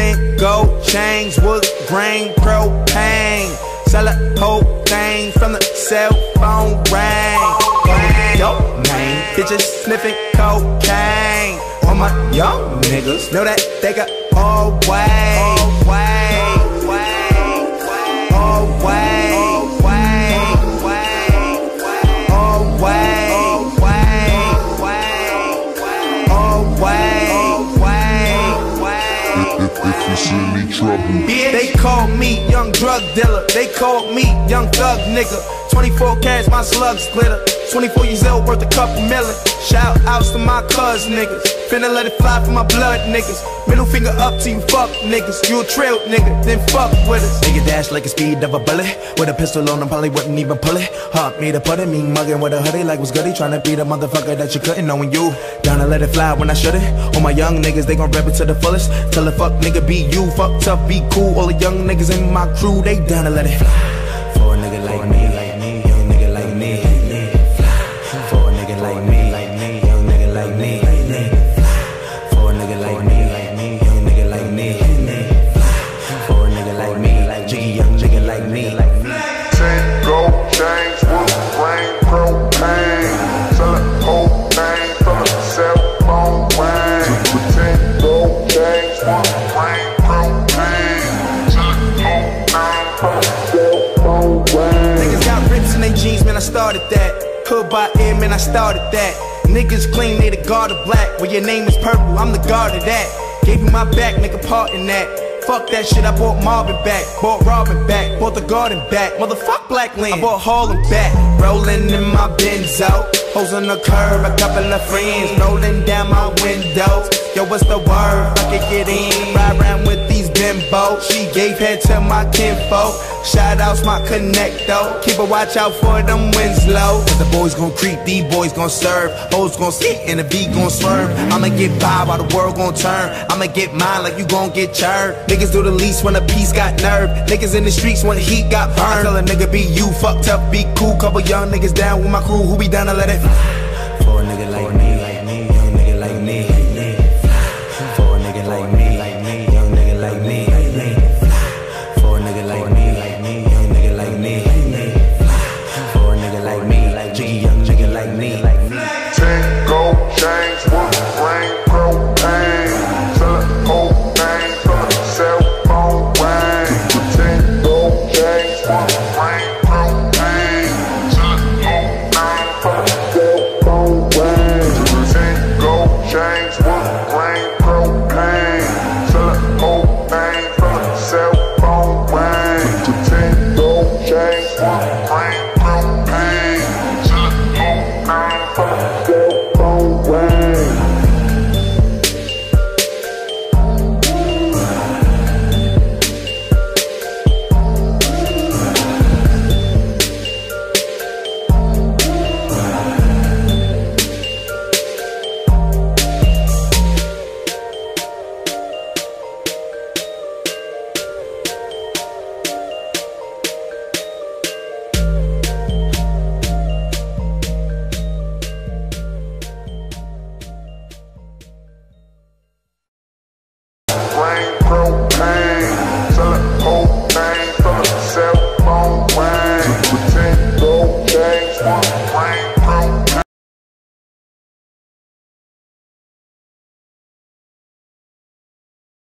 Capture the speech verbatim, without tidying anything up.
ten gold chains, wood grain, propane. Sell a whole thing from the cell phone ring. Dope man, bitches sniffing cocaine. All my young niggas know that they got all way, all way, all way, all way, all way, all way. If you see me trouble, Yeah, they call me young drug dealer. They call me young thug nigga. twenty-four carats, my slugs glitter. twenty-four years old, worth a couple million. Shout outs to my cuz niggas. Finna let it fly for my blood niggas. Middle finger up to you fuck niggas. You a trail nigga, then fuck with us. Nigga dash like the speed of a bullet. With a pistol on him, probably wouldn't even pull it. Hop me to put it, me mugging with a hoodie like was goody. Tryna be the motherfucker that you couldn't know when you down to let it fly when I shouldn't. All my young niggas, they gon' rap it to the fullest. Tell a fuck nigga be you, fuck tough, be cool. All the young niggas in my crew, they down to let it fly. For a nigga like me, young nigga like me. For a nigga like me, young nigga like me. For a nigga like me, young nigga like me. For a nigga like me, jiggy young nigga like me. ten gold chains, wood grain, propane. Sell a whole thing from the cell phone ring. ten gold chains, wood grain, propane. Sell a whole thing from the cell phone ring. Niggas got rips in they jeans, man, I started that. Hood by ear, man, I started that. Niggas claim they the guard of black. Well, your name is purple, I'm the guard of that. Gave you my back, nigga, part in that. Fuck that shit, I bought Marvin back. Bought Robin back, bought the garden back. Motherfuck Blackland, I bought Harlem back. Rolling in my Benzo, hoes on the curb, a couple of friends rolling down my window. Yo, what's the word? I can get in, ride around with these bimbos. She gave head to my kinfolk. Shout outs my connecto. Keep a watch out for them Winslow. Cause the boys gon' creep, these boys gon' serve. Hoes gon' sit and the beat gon' swerve. I'ma get by while the world gon' turn. I'ma get mine like you gon' get churned. Niggas do the least when a piece got nerve. Niggas in the streets when the heat got burned. I tell a nigga be you, fucked up, be cool. Couple young niggas down with my crew who be down to let it fly.